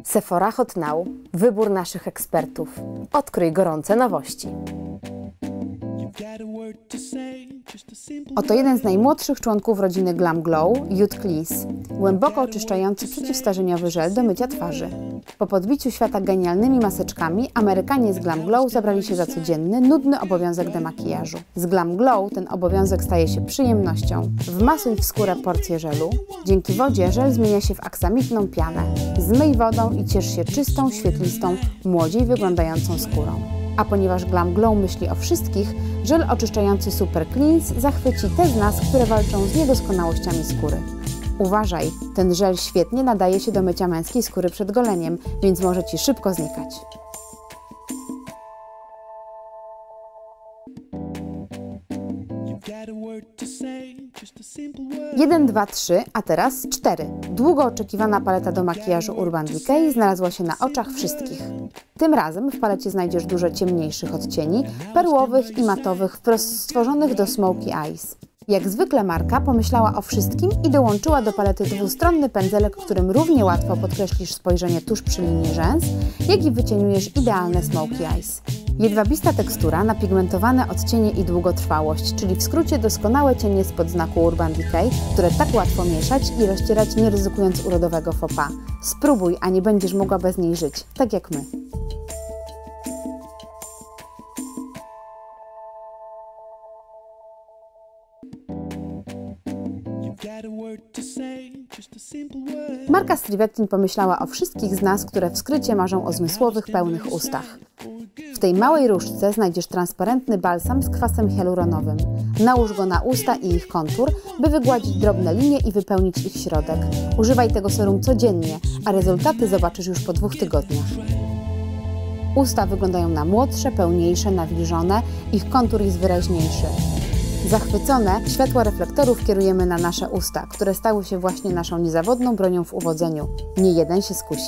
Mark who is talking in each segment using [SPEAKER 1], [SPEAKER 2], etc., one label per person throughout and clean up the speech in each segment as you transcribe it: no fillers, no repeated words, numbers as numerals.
[SPEAKER 1] Sephora Hot Now. Wybór naszych ekspertów. Odkryj gorące nowości. Oto jeden z najmłodszych członków rodziny Glam Glow, Youth Cleanse. Głęboko oczyszczający przeciwstarzeniowy żel do mycia twarzy. Po podbiciu świata genialnymi maseczkami, Amerykanie z Glam Glow zabrali się za codzienny, nudny obowiązek demakijażu. Z Glam Glow ten obowiązek staje się przyjemnością. Wmasuj w skórę porcję żelu. Dzięki wodzie żel zmienia się w aksamitną pianę. Zmyj wodą i ciesz się czystą, świetlistą, młodziej wyglądającą skórą. A ponieważ Glam Glow myśli o wszystkich, żel oczyszczający Super Cleanse zachwyci te z nas, które walczą z niedoskonałościami skóry. Uważaj, ten żel świetnie nadaje się do mycia męskiej skóry przed goleniem, więc może Ci szybko znikać. 1, 2, 3, a teraz 4. Długo oczekiwana paleta do makijażu Urban Decay znalazła się na oczach wszystkich. Tym razem w palecie znajdziesz dużo ciemniejszych odcieni, perłowych i matowych, wprost stworzonych do Smoky Eyes. Jak zwykle marka pomyślała o wszystkim i dołączyła do palety dwustronny pędzelek, którym równie łatwo podkreślisz spojrzenie tuż przy linii rzęs, jak i wycieniujesz idealne Smoky Eyes. Jedwabista tekstura, napigmentowane odcienie i długotrwałość, czyli w skrócie doskonałe cienie spod znaku Urban Decay, które tak łatwo mieszać i rozcierać, nie ryzykując urodowego faux pas. Spróbuj, a nie będziesz mogła bez niej żyć, tak jak my. Marka Strivettin pomyślała o wszystkich z nas, które w skrycie marzą o zmysłowych, pełnych ustach. W tej małej różdżce znajdziesz transparentny balsam z kwasem hialuronowym. Nałóż go na usta i ich kontur, by wygładzić drobne linie i wypełnić ich środek. Używaj tego serum codziennie, a rezultaty zobaczysz już po 2 tygodniach. Usta wyglądają na młodsze, pełniejsze, nawilżone, ich kontur jest wyraźniejszy. Zachwycone, światła reflektorów kierujemy na nasze usta, które stały się właśnie naszą niezawodną bronią w uwodzeniu. Nie jeden się skusi.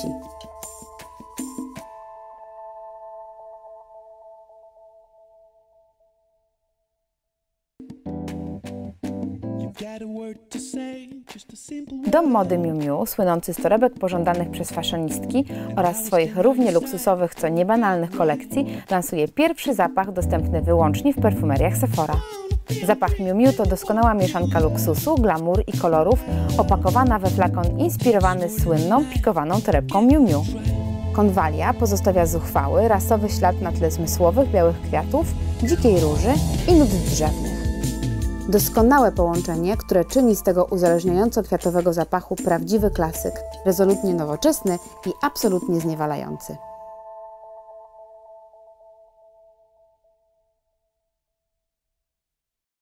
[SPEAKER 1] Dom mody Miu Miu, słynący z torebek pożądanych przez fashionistki oraz swoich równie luksusowych, co niebanalnych kolekcji, lansuje pierwszy zapach dostępny wyłącznie w perfumeriach Sephora. Zapach Miu Miu to doskonała mieszanka luksusu, glamour i kolorów, opakowana we flakon inspirowany słynną, pikowaną torebką Miu Miu. Konwalia pozostawia zuchwały, rasowy ślad na tle zmysłowych, białych kwiatów, dzikiej róży i nut drzewnych. Doskonałe połączenie, które czyni z tego uzależniająco kwiatowego zapachu prawdziwy klasyk, rezolutnie nowoczesny i absolutnie zniewalający.